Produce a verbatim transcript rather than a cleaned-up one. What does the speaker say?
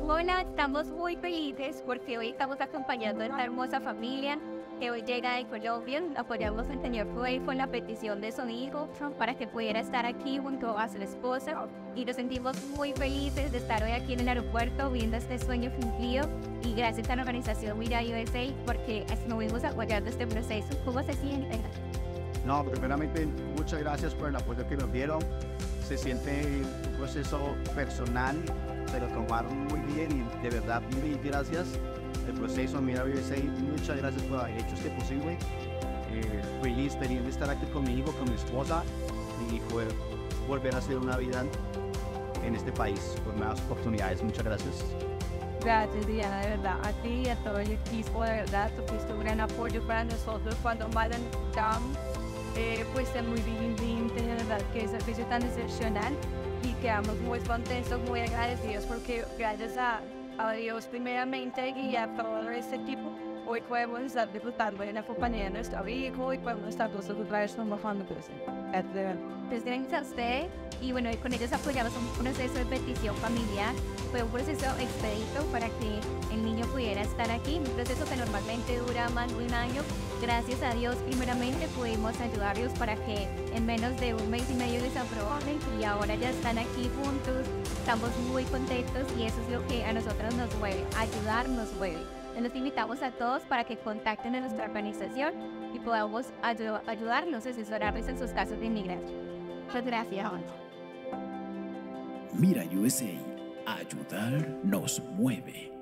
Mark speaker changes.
Speaker 1: Hola, estamos muy felices porque hoy estamos acompañando a esta hermosa familia que hoy llega de Colombia. Apoyamos al señor Joel con la petición de su hijo para que pudiera estar aquí junto a su esposa y nos sentimos muy felices de estar hoy aquí en el aeropuerto viendo este sueño cumplido y gracias a la organización Mira U S A porque estuvimos apoyando este proceso. ¿Cómo se sienten?
Speaker 2: No, primeramente muchas gracias por el apoyo que nos dieron. Se siente un proceso personal, se lo tomaron muy bien y de verdad mil gracias. El proceso Mira U S A, muchas gracias por haber hecho este posible. Eh, feliz, feliz de estar aquí con mi hijo, con mi esposa y poder volver a hacer una vida en este país con nuevas oportunidades. Muchas gracias.
Speaker 3: Gracias, Diana, de verdad, a ti y a todo el equipo, de verdad, tú fuiste un gran apoyo para nosotros cuando más necesitamos. Eh, fuiste muy diligente, de verdad, que es servicio tan excepcional y quedamos muy contentos, muy agradecidos porque gracias a, a Dios primeramente y a todo este equipo, hoy podemos estar disfrutando en la compañía de nuestro hijo y podemos estar nosotros otra vez trabajando con él.
Speaker 1: Pues gracias a usted y bueno, con ellos apoyamos un proceso de petición familiar. Fue un proceso expedito para que el niño pudiera estar aquí, un proceso que normalmente dura más de un año. Gracias a Dios, primeramente pudimos ayudarlos para que en menos de un mes y medio les aprobaran y ahora ya están aquí juntos. Estamos muy contentos y eso es lo que a nosotros nos mueve, ayudar nos mueve. Los invitamos a todos para que contacten a nuestra organización y podamos ayu- ayudarlos, asesorarles en sus casos de inmigración. Muchas gracias.
Speaker 4: Mira U S A, ayudar nos mueve.